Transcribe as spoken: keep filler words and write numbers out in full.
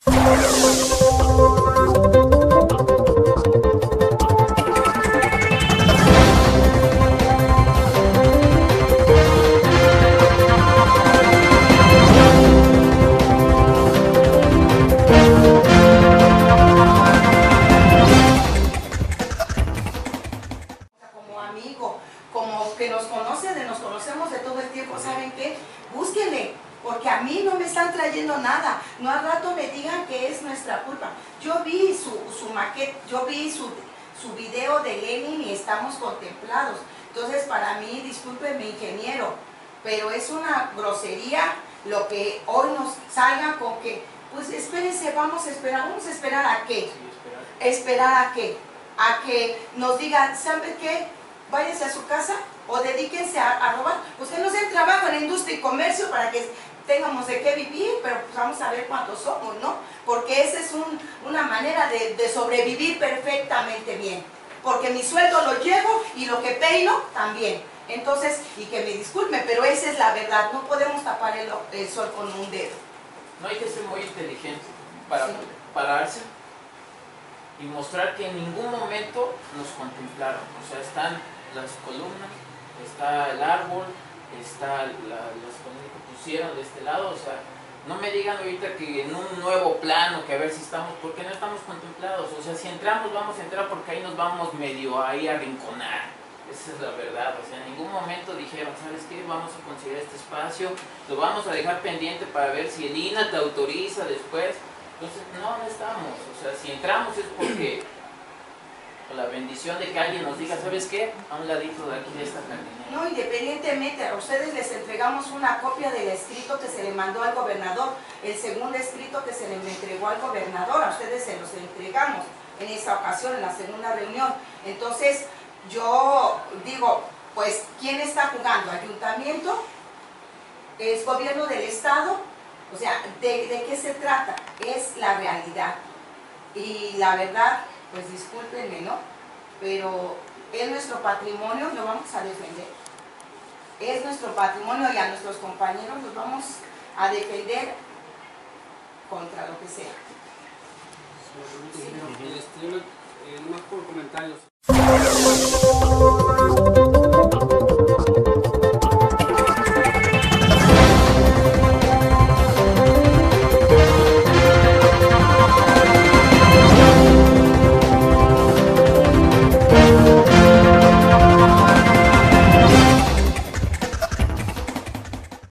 Como que nos conoce, de nos conocemos de todo el tiempo, ¿saben qué? Búsquenle, porque a mí no me están trayendo nada, no al rato me digan que es nuestra culpa. Yo vi su, su maqueta, yo vi su, su video de Lenin y estamos contemplados. Entonces, para mí, discúlpenme, ingeniero, pero es una grosería lo que hoy nos salga con que, pues espérense, vamos a esperar, ¿vamos a esperar a qué? ¿Esperar a qué? A que nos digan, ¿saben qué? Váyanse a su casa o dedíquense a, a robar. Ustedes no hacen trabajo en la industria y comercio para que tengamos de qué vivir, pero pues vamos a ver cuántos somos, ¿no? Porque esa es un, una manera de, de sobrevivir perfectamente bien. Porque mi sueldo lo llevo y lo que peino también. Entonces, y que me disculpen, pero esa es la verdad. No podemos tapar el, el sol con un dedo. No hay que ser muy inteligente para sí. pararse y mostrar que en ningún momento nos contemplaron. O sea, están las columnas, está el árbol, está la, las columnas que pusieron de este lado. O sea, no me digan ahorita que en un nuevo plano, que a ver si estamos, porque no estamos contemplados. O sea, si entramos, vamos a entrar porque ahí nos vamos medio ahí a rinconar. Esa es la verdad. O sea, en ningún momento dijeron, ¿sabes qué? Vamos a considerar este espacio, lo vamos a dejar pendiente para ver si el I N A te autoriza después. Entonces, no, no estamos. O sea, si entramos es porque con la bendición de que alguien nos diga, ¿sabes qué? A un ladito de aquí de esta jardinera. No, independientemente, a ustedes les entregamos una copia del escrito que se le mandó al gobernador, el segundo escrito que se le entregó al gobernador, a ustedes se los entregamos en esa ocasión, en la segunda reunión. Entonces, yo digo, pues, ¿quién está jugando? ¿Ayuntamiento? ¿Es gobierno del estado? O sea, ¿de, ¿de qué se trata? Es la realidad. Y la verdad, pues discúlpenme, ¿no? Pero es nuestro patrimonio, lo vamos a defender. Es nuestro patrimonio y a nuestros compañeros los vamos a defender contra lo que sea. Sí. Este, eh, nomás por comentarios.